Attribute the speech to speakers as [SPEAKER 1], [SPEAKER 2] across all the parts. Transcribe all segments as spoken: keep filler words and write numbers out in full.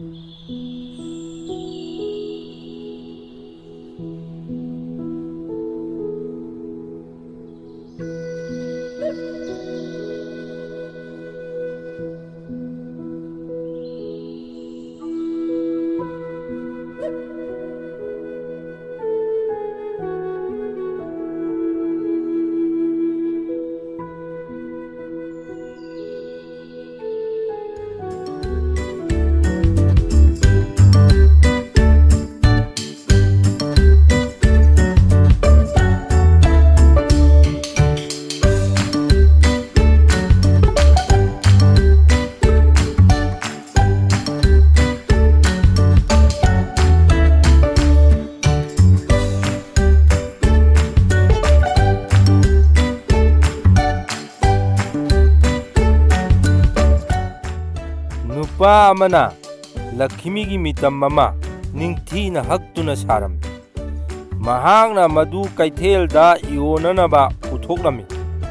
[SPEAKER 1] nupa amana Lakshmigi mitam mama ningthina haktuna saram mahakna madu kaithelda ionanaba uthoklami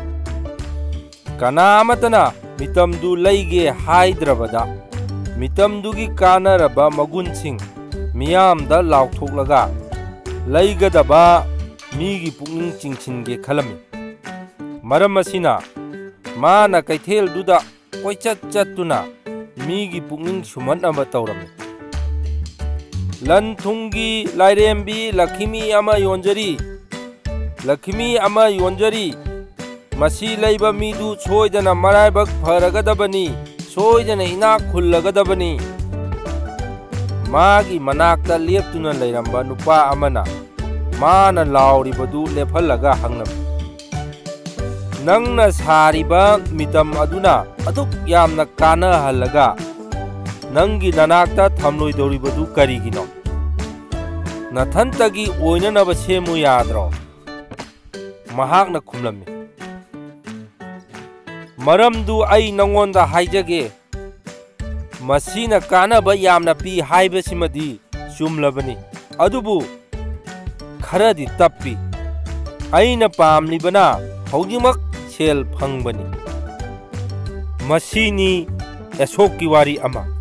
[SPEAKER 1] kana amatana mitamdu leige haidrabada mitamdugi kanaraba magunsing miyamda laukthoklaga leigadaba migi pukning chingchinge khalami maram asina mana kaithelduda koichat chattuna migi pukning sumanaba tawrami lan thungi lairembi Lakshmi ama yonjari Lakshmi ama yonjari masi leiba midu soidana maraibak pharagadabani soidana inak khullagadabani magi manakta leptuna leiramba nupa amana mana lauribadu lephallaga hangnam nangna sariba mitam aduna aduk yamna kana halaga nangi nanakta thamloidoribadu karigino nathantagi oinanaba semu yadro mahakna khumlami maramdu ai nangonda haijage masina kanaba yamna pi haibasimadi chumlabani adubu kharadi tappi aina pamlibana haujimak sel phangbani masini asok ki wari ama